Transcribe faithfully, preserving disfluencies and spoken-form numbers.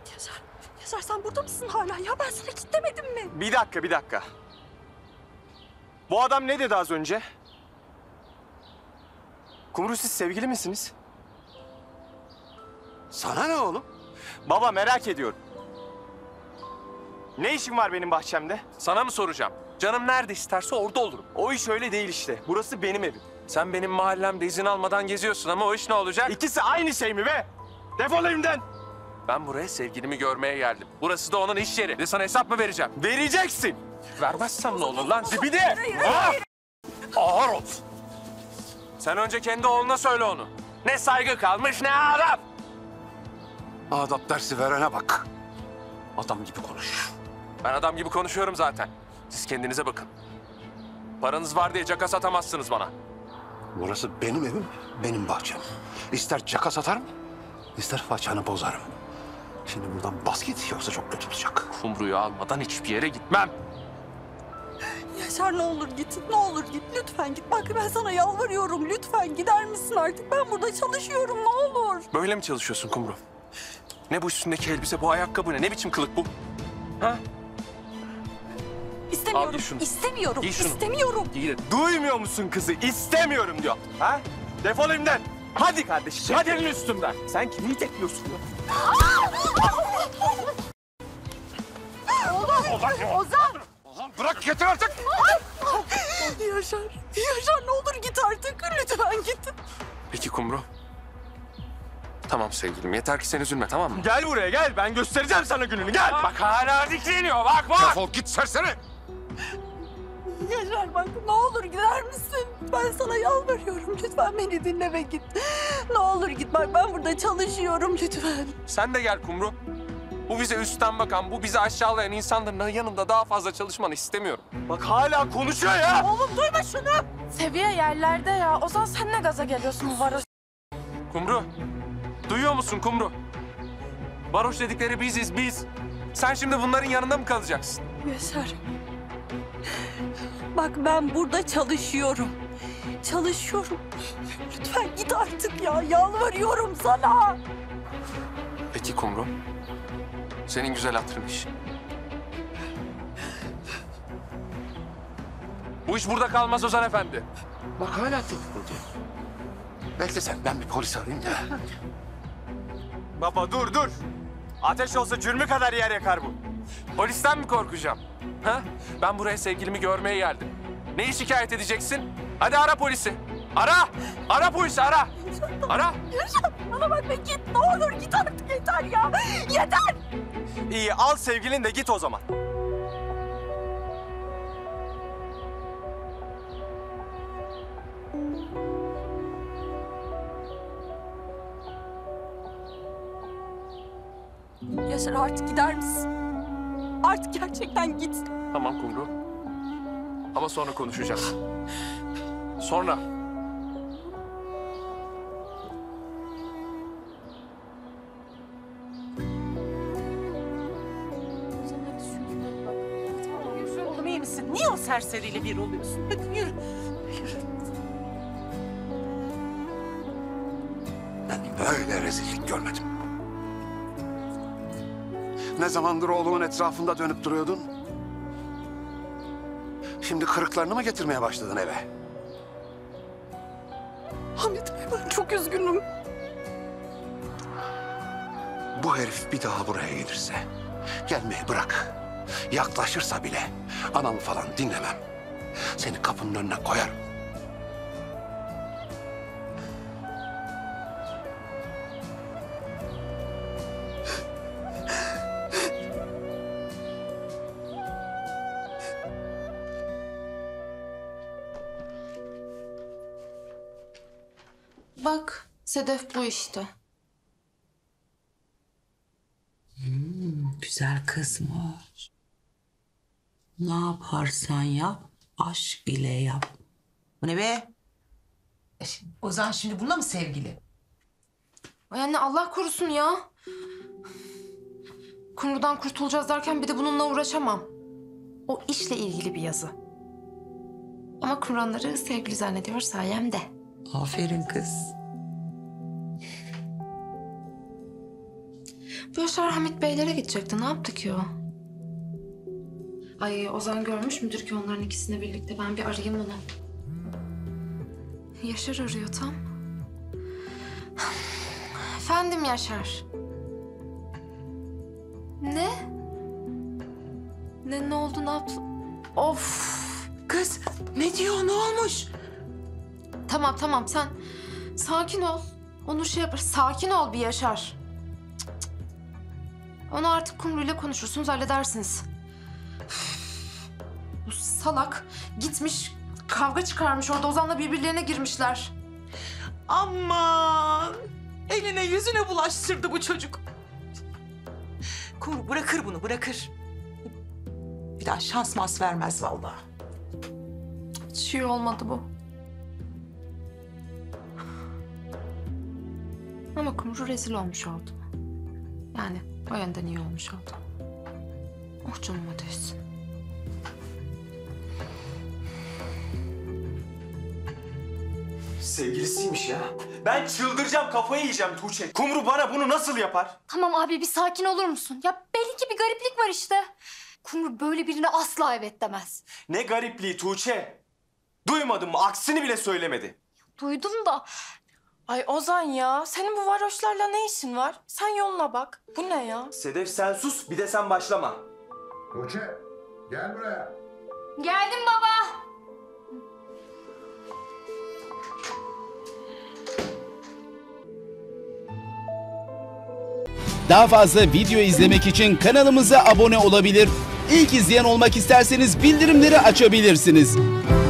Yaşar, Yaşar sen burada mısın hala ya? Ben sana git demedim mi? Bir dakika, bir dakika. Bu adam ne dedi az önce? Kumru, siz sevgili misiniz? Sana ne oğlum? Baba, merak ediyorum. Ne işin var benim bahçemde? Sana mı soracağım? Canım nerede isterse orada olurum. O iş öyle değil işte. Burası benim evim. Sen benim mahallemde izin almadan geziyorsun ama o iş ne olacak? İkisi aynı şey mi be? Defol evimden! Ben buraya sevgilimi görmeye geldim. Burası da onun iş yeri. Bir de sana hesap mı vereceğim? Vereceksin! Vermezsem ne olur lan? Bir de! Ah! Ağır ol. Sen önce kendi oğluna söyle onu. Ne saygı kalmış ne adap. Adap dersi verene bak. Adam gibi konuş. Ben adam gibi konuşuyorum zaten. Siz kendinize bakın. Paranız var diye caka satamazsınız bana. Burası benim evim, benim bahçem. İster caka satarım, ister façanı bozarım. Şimdi buradan bas git yoksa çok kötü olacak. Kumruyu almadan hiçbir yere gitmem. Yaşar ne olur git, ne olur git. Lütfen git. Bak ben sana yalvarıyorum. Lütfen gider misin artık? Ben burada çalışıyorum ne olur. Böyle mi çalışıyorsun Kumru? Ne bu üstündeki elbise, bu ayakkabı ne? Ne biçim kılık bu? Ha? İstemiyorum. Al, giy şunu. İstemiyorum. Giy şunu. İstemiyorum. İyi de Duymuyor musun kızı? İstemiyorum diyor. Ha? Defol evimden! Hadi kardeşim, hadi elin üstümden. Sen kimi tekliyorsun ya? Ozan! Ozan bırak yeter artık! Yaşar, Yaşar ne olur git artık. Lütfen git. Peki Kumru. Tamam sevgilim, yeter ki sen üzülme, tamam mı? Gel buraya gel, ben göstereceğim sana gününü, gel! Bak hala dikleniyor, bak bak! Defol git serseri! Yaşar bak ne olur gider misin? Ben sana yalvarıyorum. Lütfen beni dinle ve git. Ne olur git bak ben burada çalışıyorum lütfen. Sen de gel Kumru. Bu bize üstten bakan, bu bizi aşağılayan insanların yanında daha fazla çalışmanı istemiyorum. Bak hala konuşuyor ya! Oğlum duyma şunu. Seviye yerlerde ya. Ozan sen ne gaza geliyorsun bu varoş? Kumru, duyuyor musun Kumru? Varoş dedikleri biziz, biz. Sen şimdi bunların yanında mı kalacaksın? Yaşar. Bak ben burada çalışıyorum. Çalışıyorum. Lütfen git artık ya. Yalvarıyorum sana. Peki Kumru. Senin güzel hatırın iş. Bu iş burada kalmaz Ozan Efendi. Bak hala tehdit ediyor. Bekle sen, ben bir polis arayayım da. Baba dur dur! Ateş olsa cürmü kadar yer yakar bu. Polisten mi korkacağım? Ha? Ben buraya sevgilimi görmeye geldim. Neyi şikayet edeceksin? Hadi ara polisi. Ara! Ara polisi ara! Ara! Yaşar bana bak be git. Ne olur git artık yeter ya. Yeter. İyi, al sevgilin de git o zaman. Yaşar artık gider misin? Artık gerçekten git. Tamam Kumru. Ama sonra konuşacağız. Sonra. Oğlum iyi misin? Niye o serseriyle bir oluyorsun? Hadi yürü. Ben böyle rezillik görmedim. Ne zamandır oğlumun etrafında dönüp duruyordun? Şimdi kırıklarını mı getirmeye başladın eve? Hamit Bey ben çok üzgünüm. Bu herif bir daha buraya gelirse, gelmeyi bırak. Yaklaşırsa bile anamı falan dinlemem. Seni kapının önüne koyarım. Bak Sedef bu işte. Güzel kız mı? Ne yaparsan yap, aşk ile yap. Bu ne be? E şimdi, Ozan şimdi bununla mı sevgili? Ay anne Allah korusun ya. Kumru'dan kurtulacağız derken bir de bununla uğraşamam. O işle ilgili bir yazı. Ama kuranları sevgili zannediyor sayemde. Aferin kız. Böyle Yaşar Hamit Beylere gidecekti. Ne yaptı ki o? Ay Ozan görmüş müdür ki onların ikisini birlikte? Ben bir arayayım onu. Yaşar arıyor tam. Efendim Yaşar. Ne? Ne ne oldu ne yaptı? Of. Kız ne diyor, ne olmuş? Tamam tamam sen sakin ol. Onu şey yapar. Sakin ol bir Yaşar. Cık, cık. Onu artık Kumru'yla konuşursunuz, halledersiniz. Üf. Bu salak gitmiş kavga çıkarmış orada, Ozan'la birbirlerine girmişler. Aman eline yüzüne bulaştırdı bu çocuk. Kumru bırakır bunu, bırakır. Bir daha şans mas vermez vallahi. Hiç iyi olmadı bu. Ama Kumru rezil olmuş oldu. Yani o yönden iyi olmuş oldu. Oh canıma değsin. Sevgilisiymiş ya. Ben çıldıracağım, kafayı yiyeceğim Tuğçe. Kumru bana bunu nasıl yapar? Tamam abi bir sakin olur musun? Ya belli ki bir gariplik var işte. Kumru böyle birine asla evet demez. Ne garipliği Tuğçe. Duymadın mı? Aksini bile söylemedi. Duydum da. Ay Ozan ya, senin bu varoşlarla ne işin var? Sen yoluna bak. Bu ne ya? Sedef sen sus, bir de sen başlama. Tuğçe, gel buraya. Geldim baba. Daha fazla video izlemek için kanalımıza abone olabilir. İlk izleyen olmak isterseniz bildirimleri açabilirsiniz.